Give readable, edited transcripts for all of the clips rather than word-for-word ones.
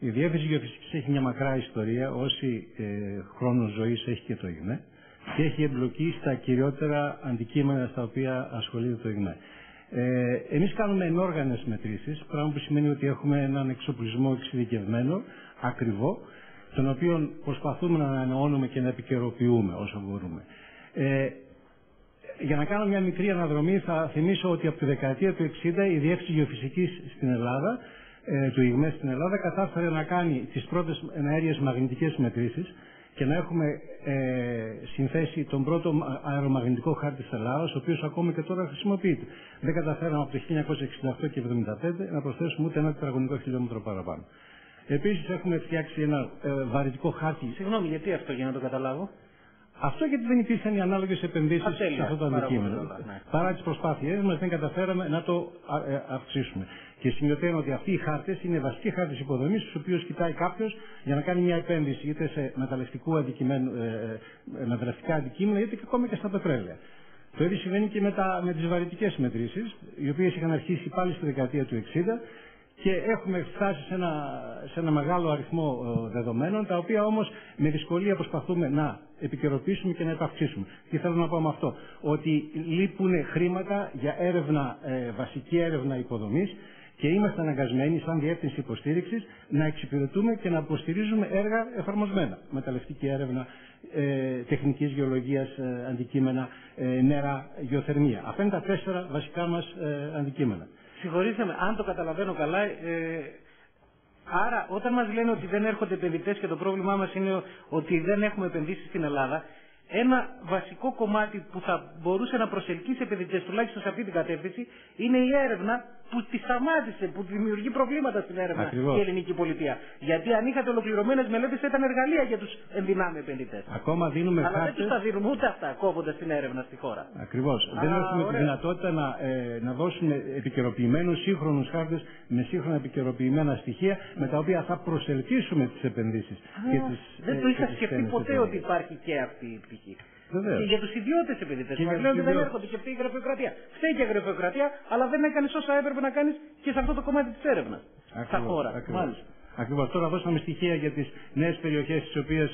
Η Διεύθυνση Γεωφυσικής έχει μια μακρά ιστορία, όση χρόνο ζωής έχει και το ΙΓΜΕ, και έχει εμπλοκή στα κυριότερα αντικείμενα στα οποία ασχολείται το ΙΓΜΕ. Εμείς κάνουμε ενόργανες μετρήσεις, πράγμα που σημαίνει ότι έχουμε έναν εξοπλισμό εξειδικευμένο, ακριβό, τον οποίο προσπαθούμε να ανανεώνουμε και να επικαιροποιούμε όσο μπορούμε. Για να κάνω μια μικρή αναδρομή, θα θυμίσω ότι από τη δεκαετία του 60 η Διεύθυνση Γεωφυσικής στην Ελλάδα, του ΙΓΜΕ στην Ελλάδα, κατάφερε να κάνει τις πρώτες εναέριες μαγνητικές μετρήσεις και να έχουμε συνθέσει τον πρώτο αερομαγνητικό χάρτη της Ελλάδας, ο οποίος ακόμα και τώρα χρησιμοποιείται. Δεν καταφέραμε από το 1968 και 1975 να προσθέσουμε ούτε ένα τετραγωνικό χιλιόμετρο παραπάνω. Επίσης έχουμε φτιάξει ένα βαρυτικό χάρτη. Συγγνώμη, γιατί αυτό, για να το καταλάβω? Αυτό γιατί δεν υπήρχαν οι ανάλογες επενδύσεις σε αυτό το αντικείμενο. Ναι. Παρά τις προσπάθειές μας δεν καταφέραμε να το αυξήσουμε. Και σημειωτέων ότι αυτοί οι χάρτες είναι βασικοί χάρτες υποδομής, στους οποίους κοιτάει κάποιος για να κάνει μια επένδυση είτε σε μεταλλευτικά αντικείμενα είτε και ακόμα και στα πετρέλαια. Το ίδιο συμβαίνει και με τις βαρυτικές μετρήσεις, οι οποίες είχαν αρχίσει πάλι στη δεκαετία του 60. Και έχουμε φτάσει σε ένα μεγάλο αριθμό δεδομένων, τα οποία όμως με δυσκολία προσπαθούμε να επικαιροποιήσουμε και να επαυξήσουμε. Τι θέλω να πω με αυτό? Ότι λείπουν χρήματα για έρευνα, βασική έρευνα υποδομής, και είμαστε αναγκασμένοι σαν διεύθυνση υποστήριξης να εξυπηρετούμε και να υποστηρίζουμε έργα εφαρμοσμένα. Μεταλλευτική έρευνα, τεχνικής γεωλογίας αντικείμενα, νερά, γεωθερμία. Αυτά είναι τα 4 βασικά μας αντικείμενα. Συγχωρήστε με, αν το καταλαβαίνω καλά, άρα όταν μας λένε ότι δεν έρχονται επενδυτές και το πρόβλημά μας είναι ότι δεν έχουμε επενδύσει στην Ελλάδα, ένα βασικό κομμάτι που θα μπορούσε να προσελκύσει επενδυτές, τουλάχιστον σε αυτή την κατεύθυνση, είναι η έρευνα που τη σταμάτησε, που δημιουργεί προβλήματα στην έρευνα. Ακριβώς. Η ελληνική πολιτεία. Γιατί αν είχατε ολοκληρωμένες μελέτες, θα ήταν εργαλεία για τους ενδυνάμει επενδυτές. Ακόμα δίνουμε αλλά χάρτες. δεν τους τα δίνουμε ούτε αυτά, κόβοντας την έρευνα στη χώρα. Ακριβώς. Δεν έχουμε τη δυνατότητα να δώσουμε επικαιροποιημένους σύγχρονους χάρτες με σύγχρονα επικαιροποιημένα στοιχεία, με τα οποία θα προσελκύσουμε τις επενδύσεις. Δεν το είχα σκεφτεί ποτέ ότι υπάρχει και αυτή η πτυχή. Και για τους ιδιώτες επενδυτές. Μας λένε ότι δεν έρχονται και φταίει η γραφειοκρατία. Φταίει και η γραφειοκρατία, αλλά δεν έκανες όσα έπρεπε να κάνεις και σε αυτό το κομμάτι της έρευνας. Στα χώρα. Μάλιστα. Ακριβώς. Τώρα δώσαμε στοιχεία για τις νέες περιοχές τις οποίες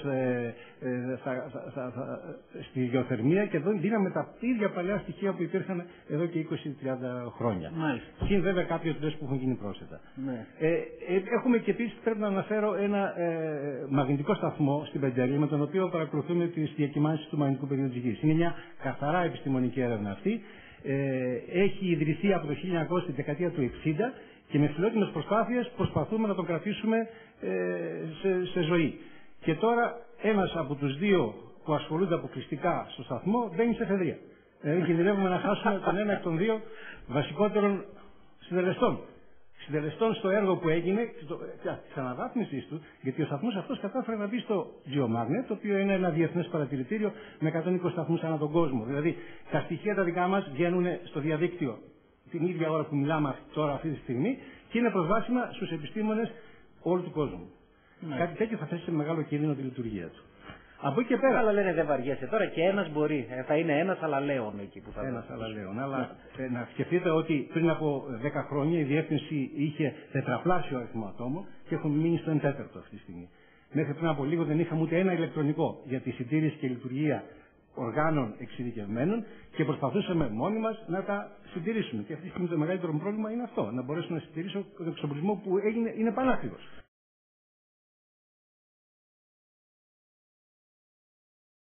στη γεωθερμία, και εδώ δίναμε τα ίδια παλιά στοιχεία που υπήρχαν εδώ και 20-30 χρόνια. Μάλιστα. Συν βέβαια κάποιες δουλειές που έχουν γίνει πρόσθετα. Ναι. Έχουμε και επίσης, πρέπει να αναφέρω, ένα μαγνητικό σταθμό στην Πεντέλη, με τον οποίο παρακολουθούμε τις διακυμάνσεις του μαγνητικού πεδίου της Γης. Είναι μια καθαρά επιστημονική έρευνα αυτή. Έχει ιδρυθεί από το 1900, τη δεκαετία του 60, και με φιλότιμες προσπάθειες προσπαθούμε να τον κρατήσουμε σε ζωή. Και τώρα ένας από τους 2 που ασχολούνται αποκλειστικά στο σταθμό μπαίνει σε εφεδρεία. Κινδυνεύουμε να χάσουμε τον ένα εκ των 2 βασικότερων συντελεστών στο έργο που έγινε, της αναβάθμισης του, γιατί ο σταθμός αυτός κατάφερε να μπει στο GeoMagnet, το οποίο είναι ένα διεθνές παρατηρητήριο με 120 σταθμούς ανά τον κόσμο. Δηλαδή τα στοιχεία τα δικά μας βγαίνουν στο διαδίκτυο την ίδια ώρα που μιλάμε τώρα αυτή τη στιγμή και είναι προσβάσιμα στους επιστήμονες όλου του κόσμου. Ναι. Κάτι τέτοιο θα θέσει σε μεγάλο κίνδυνο τη λειτουργία του. Από εκεί και πέρα. Αλλά λένε δεν βαριέσαι τώρα, και ένας μπορεί. Θα είναι ένας αλαλέον εκεί που θα είναι. Ένας αλαλέον. Αλλά να σκεφτείτε ότι πριν από 10 χρόνια η διεύθυνση είχε τετραπλάσιο αριθμό ατόμων και έχουμε μείνει στο 1/4 αυτή τη στιγμή. Μέχρι πριν από λίγο δεν είχαμε ούτε ένα ηλεκτρονικό για τη συντήρηση και λειτουργία οργάνων εξειδικευμένων και προσπαθούσαμε μόνοι μας να τα συντηρήσουμε. Και αυτή τη στιγμή το μεγαλύτερο πρόβλημα είναι αυτό, να μπορέσουμε να συντηρήσουμε τον εξοπλισμό που είναι πανάκριβος.